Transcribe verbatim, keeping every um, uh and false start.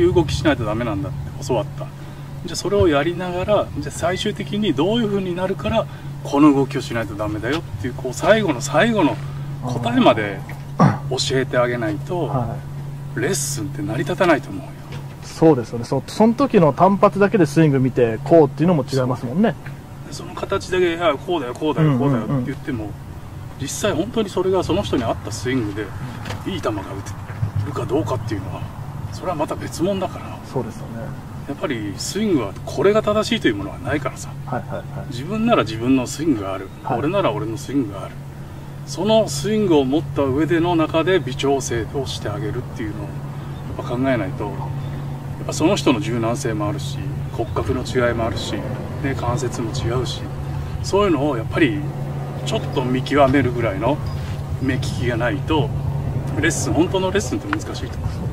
いう動きしないとダメなんだって教わった。じゃあそれをやりながら、じゃあ最終的にどういう風になるからこの動きをしないとダメだよっていう、こう最後の最後の答えまで教えてあげないと、はい、レッスンって成り立たないと思うよ。 そうですよね。そその時の単発だけでスイング見てこうっていうのも違いますもんね。 その形だけ「いやこうだよこうだよこうだよ」って言っても、実際本当にそれがその人に合ったスイングでいい球が打てるかどうかっていうのは、それはまた別物だから。 そうですよね。 やっぱりスイングはこれが正しいというものはないからさ、はいはいはい、自分なら自分のスイングがある、はい、俺なら俺のスイングがある。そのスイングを持った上での中で微調整をしてあげるっていうのをやっぱ考えないと、やっぱその人の柔軟性もあるし、骨格の違いもあるし、ね、関節も違うし、そういうのをやっぱりちょっと見極めるぐらいの目利きがないと、レッスン本当のレッスンって難しいと思う。